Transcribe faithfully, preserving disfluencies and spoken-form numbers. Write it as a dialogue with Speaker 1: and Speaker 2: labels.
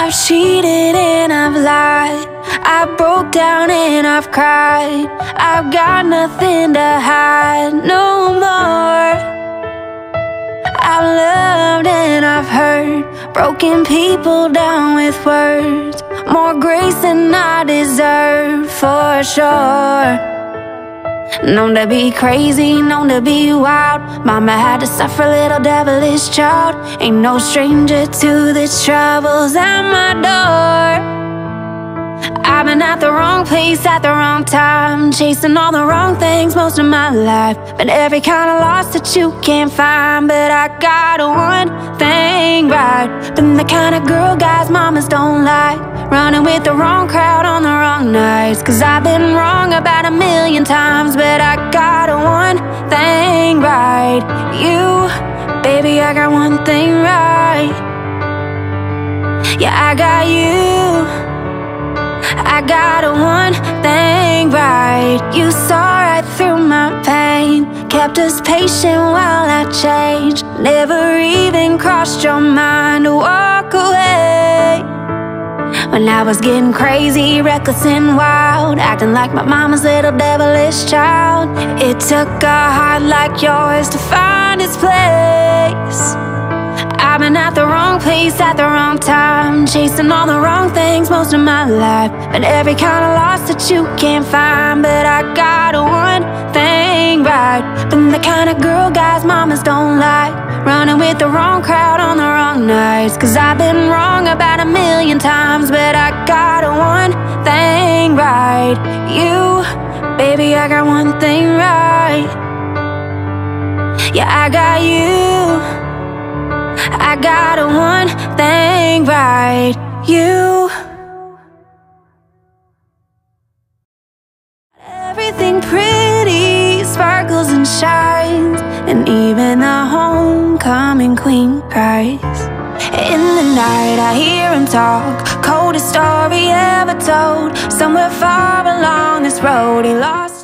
Speaker 1: I've cheated and I've lied, I broke down and I've cried. I've got nothing to hide no more. I've loved and I've hurt, broken people down with words. More grace than I deserve, for sure. Known to be crazy, known to be wild. Mama had to suffer, little devilish child. Ain't no stranger to the troubles at my door. I've been at the wrong place at the wrong time, chasing all the wrong things most of my life. Been every kind of loss that you can't find, but I got one thing right. Been the kind of girl guys mamas don't like, running with the wrong crowd on the wrong nights. Cause I've been wrong about a million times, but I got one thing right. You, baby, I got one thing right. Yeah, I got you, I got one thing right. You saw right through my pain, kept us patient while I changed. Never even crossed your mind to walk away. When I was getting crazy, reckless and wild, acting like my mama's little devilish child. It took a heart like yours to find its place. I've been at the wrong place at the wrong time, chasing all the wrong things most of my life. But every kind of loss that you can't find, but I got one thing right. Been the kind of girl guys mamas don't like, running with the wrong crowd on the wrong nights. Cause I've been wrong about a million times, but I got one thing right. You, baby, I got one thing right. Yeah, I got you, I got one thing right. You, everything pretty sparkles and shines, and even the homecoming queen cries. In the night I hear him talk, coldest story ever told. Somewhere far along this road he lost